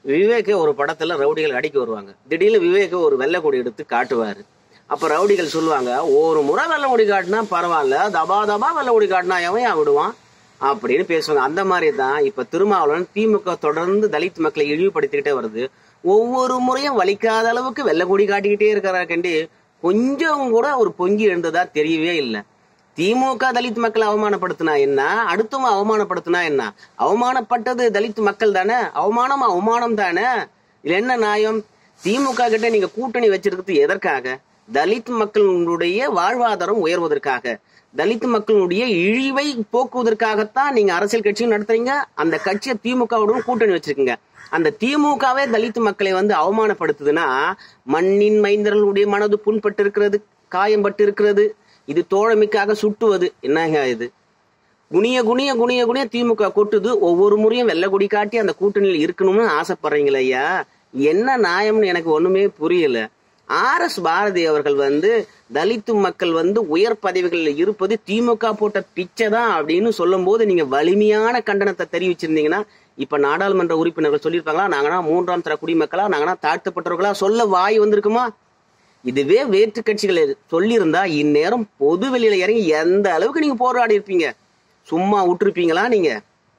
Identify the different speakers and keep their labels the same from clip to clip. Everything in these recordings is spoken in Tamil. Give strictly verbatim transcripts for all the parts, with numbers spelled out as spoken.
Speaker 1: விவேக் ஒரு படத்துல ரவுடிகள் அடிக்க வருவாங்க. திடீர்னு விவேக் ஒரு வெள்ளை கொடி எடுத்து காட்டுவாரு. அப்ப ரவுடிகள் சொல்லுவாங்க, ஒரு முறை வெள்ளை கொடி காட்டினா பரவாயில்ல, தபா தபா வெள்ளை கொடி காட்டினா எவன் விடுவான் அப்படின்னு பேசுவாங்க. அந்த மாதிரி தான் இப்ப திருமாவளவன் திமுக தொடர்ந்து தலித் மக்களை இழிவுபடுத்திக்கிட்டே வருது. ஒவ்வொரு முறையும் வலிக்காத அளவுக்கு வெள்ளை கொடி காட்டிக்கிட்டே இருக்கிறா கண்டி கொஞ்சம் கூட ஒரு பொங்கி எழுந்ததா தெரியவே இல்லை. திமுக தலித் மக்களை அவமானப்படுத்தினா என்ன, அடுத்தவங்க அவமானப்படுத்தினா என்ன? அவமானப்பட்டது தலித் மக்கள் தானே, அவமானம் அவமானம் தானே. இதுல என்ன நியாயம்? திமுக கிட்ட நீங்க கூட்டணி வச்சிருக்கிறது எதற்காக? தலித் மக்களுடைய வாழ்வாதாரம் உயர்வதற்காக, தலித் மக்களுடைய இழிவை போக்குவதற்காகத்தான் நீங்க அரசியல் கட்சியும் நடத்துறீங்க. அந்த கட்சியை திமுகவுடன் கூட்டணி வச்சிருக்கீங்க. அந்த திமுகவே தலித் மக்களை வந்து அவமானப்படுத்துதுன்னா மண்ணின் மைந்தர்களுடைய மனது புண்பட்டு இருக்கிறது, காயம்பட்டு இருக்கிறது. இது தோழமைக்காக சுட்டுவது என்னங்க இது? குனிய குனிய குனிய குனிய திமுக கொட்டுது. ஒவ்வொரு முறையும் வெள்ளை கொடி காட்டி அந்த கூட்டணியில் இருக்கணும்னு ஆசைப்படுறீங்களே ஐயா, என்ன நியாயம்னு எனக்கு ஒண்ணுமே புரியல. ஆர் எஸ் பாரதி அவர்கள் வந்து தலித்து மக்கள் வந்து உயர் பதவிகளில் இருப்பது திமுக போட்ட பிச்சை தான் அப்படின்னு சொல்லும் போது நீங்க வலிமையான கண்டனத்தை தெரிவிச்சிருந்தீங்கன்னா இப்ப நாடாளுமன்ற உறுப்பினர்கள் சொல்லியிருப்பாங்களா, நாங்கன்னா மூன்றாம் தர குடிமக்களா, நாங்கன்னா தாழ்த்தப்பட்டவர்களா சொல்ல வாய் வந்திருக்குமா? இதுவே வேற்று கட்சிகளை சொல்லியிருந்தா இந்நேரம் பொது வெளியில இறங்கி எந்த அளவுக்கு நீங்க போராடி இருப்பீங்க, சும்மா விட்டுருப்பீங்களா நீங்க?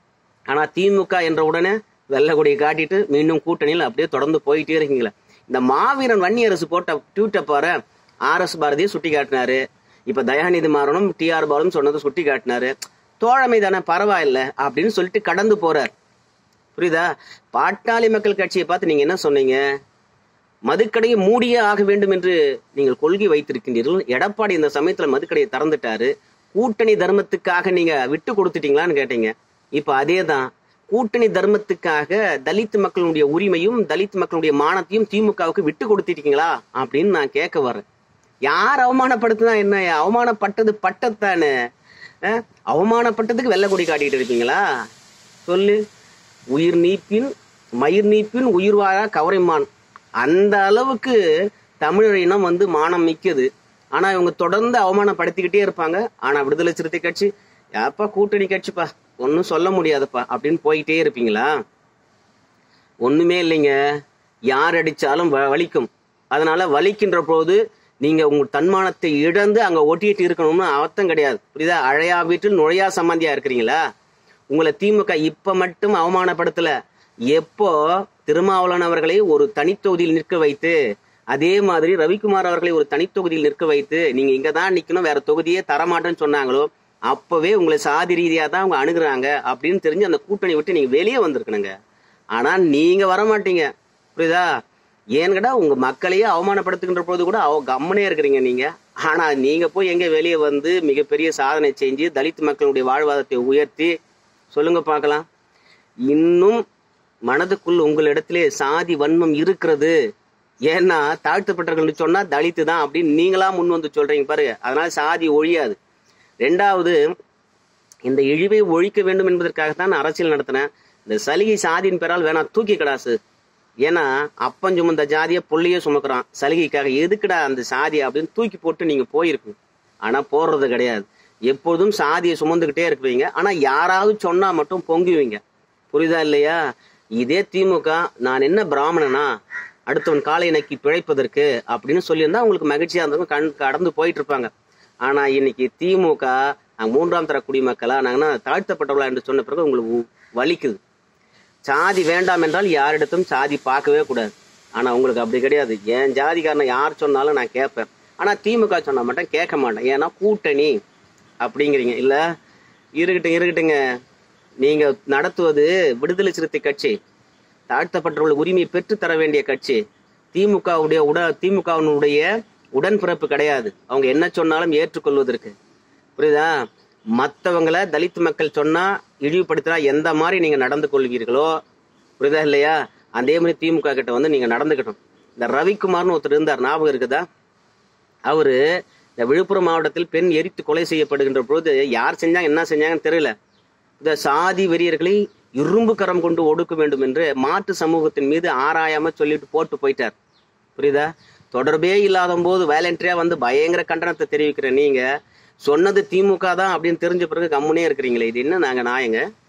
Speaker 1: ஆனா திமுக என்ற உடனே வெள்ளை கொடியை காட்டிட்டு மீண்டும் கூட்டணியில் அப்படியே தொடர்ந்து போயிட்டே இருக்கீங்களா? இந்த மாவீரன் வன்னியரசு போட்ட ட்வீட்டை பாரு, ஆர் எஸ் பாரதியை சுட்டி காட்டினாரு. இப்ப தயாநிதி மாறனும் டி ஆர் பாலும் சொன்னதை சுட்டி காட்டினாரு. தோழமை தானே, பரவாயில்ல அப்படின்னு சொல்லிட்டு கடந்து போறார். புரியுதா? பாட்டாளி மக்கள் கட்சியை பார்த்து நீங்க என்ன சொன்னீங்க? மதுக்கடையை மூடியே ஆக வேண்டும் என்று நீங்கள் கொள்கை வைத்திருக்கின்றீர்கள். எடப்பாடி இந்த சமயத்துல மதுக்கடையை திறந்துட்டாரு. கூட்டணி தர்மத்துக்காக நீங்க விட்டு கொடுத்துட்டீங்களான்னு கேட்டீங்க. இப்ப அதே தான், கூட்டணி தர்மத்துக்காக தலித் மக்களுடைய உரிமையும் தலித் மக்களுடைய மானத்தையும் திமுகவுக்கு விட்டு கொடுத்துட்டீங்களா அப்படின்னு நான் கேட்க வர்றேன். யார் அவமானப்படுத்தினா என்ன? அவமானப்பட்டது பட்டத்தானே. அவமானப்பட்டதுக்கு வெள்ளை கொடி காட்டிட்டு இருப்பீங்களா? சொல்லு. உயிர் நீப்பின் மயிர் நீப்பின் உயிர் வாழா கவரைமான், அந்த அளவுக்கு தமிழர் இனம் வந்து மானம் மிக்கது. ஆனா இவங்க தொடர்ந்து அவமானப்படுத்திக்கிட்டே இருப்பாங்க. ஆனா விடுதலை சிறுத்தை கட்சி, யாப்பா கூட்டணி கட்சிப்பா, ஒன்னும் சொல்ல முடியாதுப்பா அப்படின்னு போயிட்டே இருப்பீங்களா? ஒண்ணுமே இல்லைங்க, யார் அடிச்சாலும் வலிக்கும். அதனால வலிக்கின்ற போது நீங்க உங்க தன்மானத்தை இழந்து அங்க ஒட்டிட்டு இருக்கணும்னு அர்த்தம் கிடையாது. புரியுதா? அழையா வீட்டில் நுழையா சம்பந்தியா இருக்கிறீங்களா? உங்களை திமுக இப்ப மட்டும் அவமானப்படுத்தல, எப்போ திருமாவளவன் அவர்களை ஒரு தனித்தொகுதியில் நிற்க வைத்து, அதே மாதிரி ரவிக்குமார் அவர்களை ஒரு தனித்தொகுதியில் நிற்க வைத்து நீங்க இங்கதான் நிக்கணும், வேற தொகுதியே தரமாட்டேன்னு சொன்னாங்களோ அப்பவே உங்களை சாதி ரீதியா தான் அவங்க அணுகுறாங்க அப்படின்னு தெரிஞ்சு அந்த கூட்டணி விட்டு நீங்க வெளியே வந்திருக்கணுங்க. ஆனா நீங்க வரமாட்டீங்க. புரியுதா? ஏன்கடா உங்க மக்களையே அவமானப்படுத்துகின்ற போது கூட அவ கம்மனே இருக்கிறீங்க நீங்க. ஆனா நீங்க போய் எங்க வெளியே வந்து மிகப்பெரிய சாதனை செஞ்சு தலித் மக்களுடைய வாழ்வாதாரத்தை உயர்த்தி சொல்லுங்க பார்க்கலாம். இன்னும் மனதுக்குள் உங்களிடத்திலே சாதி வன்மம் இருக்கிறது. ஏன்னா தாழ்த்தப்பட்டவர்கள் சொன்னா தலித்து தான் அப்படின்னு நீங்களா முன் வந்து சொல்றீங்க பாருங்க. அதனால சாதி ஒழியாது. ரெண்டாவது, இந்த இழிவை ஒழிக்க வேண்டும் என்பதற்காகத்தான் நான் அரசியல் நடத்தினேன். இந்த சலுகை சாதியின் பெறால் வேணா தூக்கி கடாசு. ஏன்னா அப்பன் சுமந்த ஜாதியை புள்ளையே சுமக்கிறான், சலுகைக்காக எதுக்குடா அந்த சாதி அப்படின்னு தூக்கி போட்டு நீங்க போயிருக்கு. ஆனா போடுறது கிடையாது. எப்பொழுதும் சாதியை சுமந்துகிட்டே இருக்குவீங்க. ஆனா யாராவது சொன்னா மட்டும் பொங்குவீங்க. புரியுதா இல்லையா? இதே திமுக நான் என்ன பிராமணனா அடுத்தவன் காலை நக்கி பிழைப்பதற்கு அப்படின்னு சொல்லியிருந்தா உங்களுக்கு மகிழ்ச்சியா இருந்தவங்க கண் கடந்து போயிட்டு இருப்பாங்க. ஆனா இன்னைக்கு திமுக நாங்க மூன்றாம் தர குடிமக்களா, நாங்கன்னா தாழ்த்தப்பட்டவர்களா என்று சொன்ன பிறகு உங்களுக்கு வலிக்குது. சாதி வேண்டாம் என்றால் யாரிடத்தும் சாதி பார்க்கவே கூடாது. ஆனா உங்களுக்கு அப்படி கிடையாது. என் ஜாதிக்காரனை யார் சொன்னாலும் நான் கேட்பேன். ஆனா திமுக சொன்னா மட்டும் கேட்க மாட்டேன். ஏன்னா கூட்டணி அப்படிங்கிறீங்க. இல்ல இருக்கட்டும் இருக்கட்டுங்க, நீங்க நடத்துவது விடுதலை சிறுத்தை கட்சி, தாழ்த்தப்பட்டவர்கள் உரிமையை பெற்று தர வேண்டிய கட்சி. திமுகவுடைய உட திமுகவினுடைய உடன்பிறப்பு கிடையாது. அவங்க என்ன சொன்னாலும் ஏற்றுக்கொள்வதற்கு. புரியுதா? மற்றவங்களை தலித் மக்கள் சொன்னா இழிவுபடுத்தினா எந்த மாதிரி நீங்க நடந்து கொள்வீர்களோ, புரியுதா இல்லையா, அதே மாதிரி திமுக கிட்ட வந்து நீங்க நடந்துக்கணும். இந்த ரவிக்குமார்னு ஒருத்தர் இருந்தார், ஞாபகம் இருக்குதா? அவரு இந்த விழுப்புரம் மாவட்டத்தில் பெண் எரித்து கொலை செய்யப்படுகின்ற பொழுது யார் செஞ்சாங்க என்ன செஞ்சாங்கன்னு தெரியல. இந்த சாதி வெறியர்களை இரும்பு கரம் கொண்டு ஒடுக்க வேண்டும் என்று மாற்று சமூகத்தின் மீது ஆராயாம சொல்லிட்டு போட்டு போயிட்டார். புரியுதா? தொடர்பே இல்லாத போது வேலண்டரியா வந்து பயங்கர கண்டனத்தை தெரிவிக்கிற நீங்க சொன்னது திமுக தான் அப்படின்னு தெரிஞ்ச பிறகு கம்முனே இருக்கிறீங்களே, இது என்ன நாங்க நாயங்க?